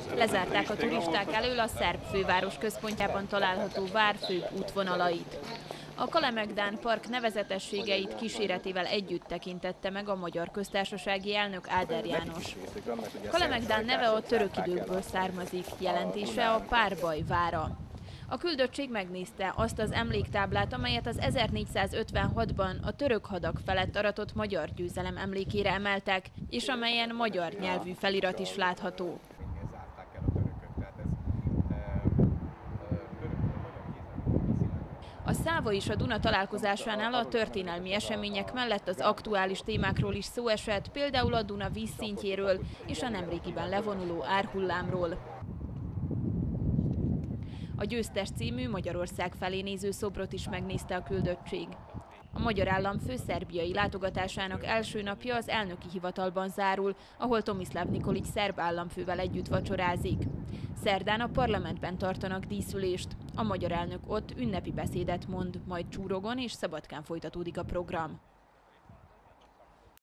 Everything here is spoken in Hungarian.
Lezárták a turisták elől a szerb főváros központjában található vár főbb útvonalait. A Kalemegdán Park nevezetességeit kíséretével együtt tekintette meg a Magyar Köztársasági elnök Áder János. Kalemegdán neve a török időkből származik, jelentése a párbaj vára. A küldöttség megnézte azt az emléktáblát, amelyet az 1456-ban a török hadak felett aratott magyar győzelem emlékére emeltek, és amelyen magyar nyelvű felirat is látható. A Száva és a Duna találkozásánál a történelmi események mellett az aktuális témákról is szó esett, például a Duna vízszintjéről és a nemrégiben levonuló árhullámról. A Győztes című Magyarország felé néző szobrot is megnézte a küldöttség. A magyar államfő szerbiai látogatásának első napja az elnöki hivatalban zárul, ahol Tomislav Nikolić szerb államfővel együtt vacsorázik. Szerdán a parlamentben tartanak díszülést. A magyar elnök ott ünnepi beszédet mond, majd Csúrogon és Szabadkán folytatódik a program.